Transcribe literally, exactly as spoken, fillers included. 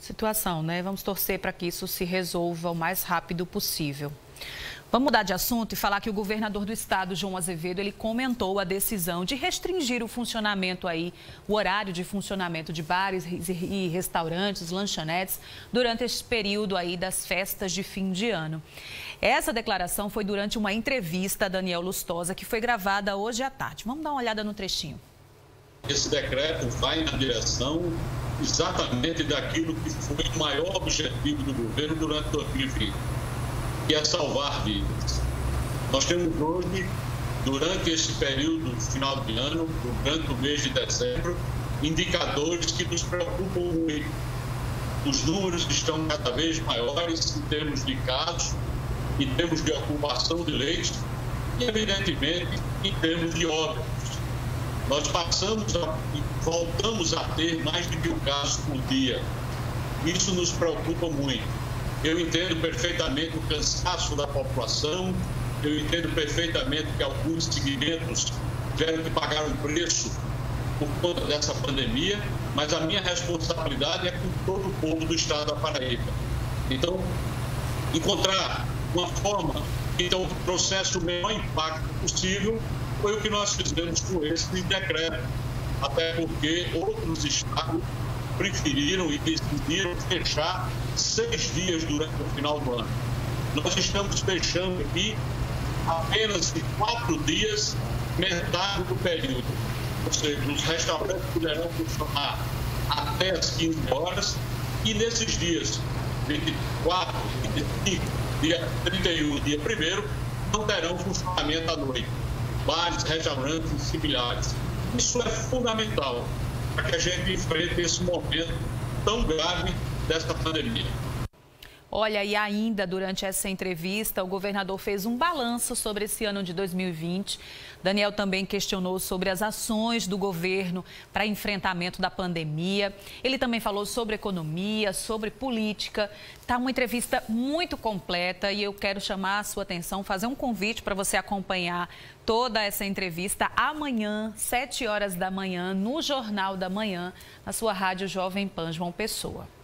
situação, né? Vamos torcer para que isso se resolva o mais rápido possível. Vamos mudar de assunto e falar que o governador do estado, João Azevedo, ele comentou a decisão de restringir o funcionamento aí, o horário de funcionamento de bares e restaurantes, lanchonetes, durante esse período aí das festas de fim de ano. Essa declaração foi durante uma entrevista a Daniel Lustosa, que foi gravada hoje à tarde. Vamos dar uma olhada no trechinho. Esse decreto vai na direção exatamente daquilo que foi o maior objetivo do governo durante dois mil e vinte, que é salvar vidas. Nós temos hoje, durante esse período final de ano, durante o mês de dezembro, indicadores que nos preocupam muito. Os números estão cada vez maiores em termos de casos, em termos de ocupação de leitos e, evidentemente, em termos de óbitos. Nós passamos a, voltamos a ter mais de mil casos por dia. Isso nos preocupa muito. Eu entendo perfeitamente o cansaço da população, eu entendo perfeitamente que alguns segmentos tiveram que pagar um preço por conta dessa pandemia, mas a minha responsabilidade é com todo o povo do estado da Paraíba. Então, encontrar uma forma que então, trouxesse o menor impacto possível foi o que nós fizemos com esse decreto, até porque outros estados preferiram e decidiram fechar seis dias durante o final do ano. Nós estamos fechando aqui apenas em quatro dias, metade do período. Ou seja, os restaurantes poderão funcionar até as quinze horas e nesses dias, vinte e quatro, vinte e cinco, dia trinta e um, dia primeiro, não terão funcionamento à noite. Bares, restaurantes e similares. Isso é fundamental para que a gente enfrente esse momento tão grave desta pandemia. Olha, e ainda durante essa entrevista, o governador fez um balanço sobre esse ano de dois mil e vinte. Daniel também questionou sobre as ações do governo para enfrentamento da pandemia. Ele também falou sobre economia, sobre política. Está uma entrevista muito completa e eu quero chamar a sua atenção, fazer um convite para você acompanhar toda essa entrevista amanhã, sete horas da manhã, no Jornal da Manhã, na sua rádio Jovem Pan João Pessoa.